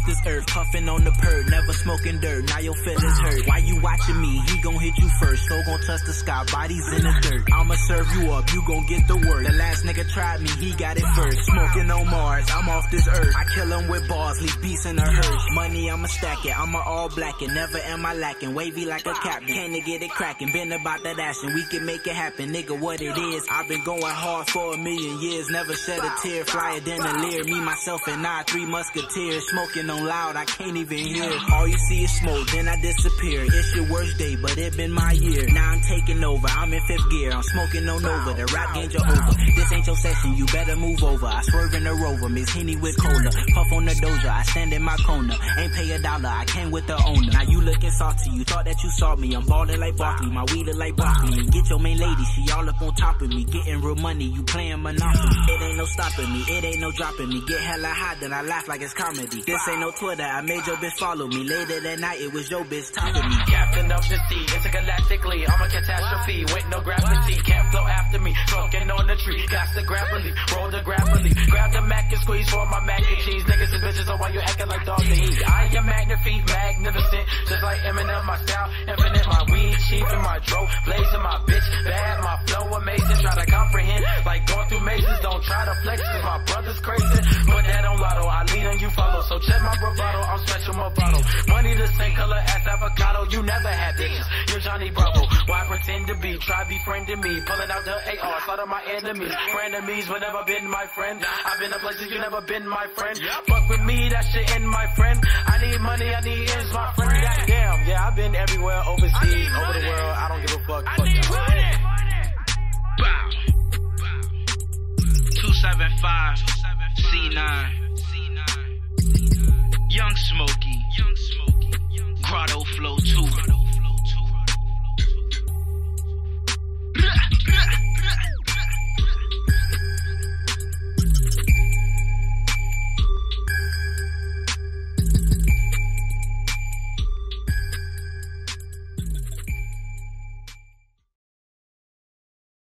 this earth, puffing on the perk, never smoking dirt, now your feelings hurt. Why you watching me? He gon' hit you first, so gon' touch the sky, bodies in the dirt. I'ma serve you up, you gon' get the work. The last nigga tried me, he got it first. Smoking on Mars, I'm off this earth. I kill him with bars, leave beasts in a hearse. Money, I'ma stack it, I'ma all black it, never am I lacking. Wavy like a captain, can to get it cracking. Been about that action, we can make it happen, nigga, what it is. I've been going hard for a million years, never shed a tear. Flyer than a leer, me, myself, and I, 3 musketeers. Smoking on loud, I can't even hear. All you see is smoke, then I disappear. It's your worst day, but it been my year. Now I'm taking over, I'm in 5th gear. I'm smoking on over, the rap games are over. This ain't your session, you better move over. I swerve in the Rover, Miss Henny with cola. Puff on the doja, I stand in my corner. Ain't pay $1, I came with the owner. Now you looking salty, you thought that you saw me. I'm ballin' like Barkley, my weed look like broccoli. Get your main lady, she all up on top of me. Getting real money, you playing Monopoly. It ain't no stopping me, it ain't no dropping me. Get hella hot, then I laugh like it's comedy. This ain't no Twitter, I made your bitch follow me. Later that night, it was your bitch topping me. Captain of the sea, intergalactically, I'm a catastrophe with no gravity. Can't flow after me, smoking on the tree. Got the grab a leaf, roll the grab a leaf. Grab the mac and squeeze for my mac and cheese. Niggas and bitches, so why you acting like dog to eat? I am magnificent, just like Eminem, my style infinite. My weed cheap and my dro blazing, my bitch bad, my flow amazing. Try to comprehend, like going through mazes. Don't try to flex, cause my brother's crazy. Put that on lotto, I lead and you follow. So check my bravado, I'm special, my bottle. Money the same color as avocado, you never had bitches. You're Johnny Bravo, why pretend to be? Try befriending me, pulling out the AR, slaughter my enemies. Frenemies will never been my friend. I've been to places you never been, my friend. Fuck with me, that shit in my friend. I need money, I need ends, my friend. Goddamn, yeah, I've been everywhere, overseas, over the world. I don't give a fuck. Fuck that. Bow. 275 C9. Young Smokey. Grotto Flow 2.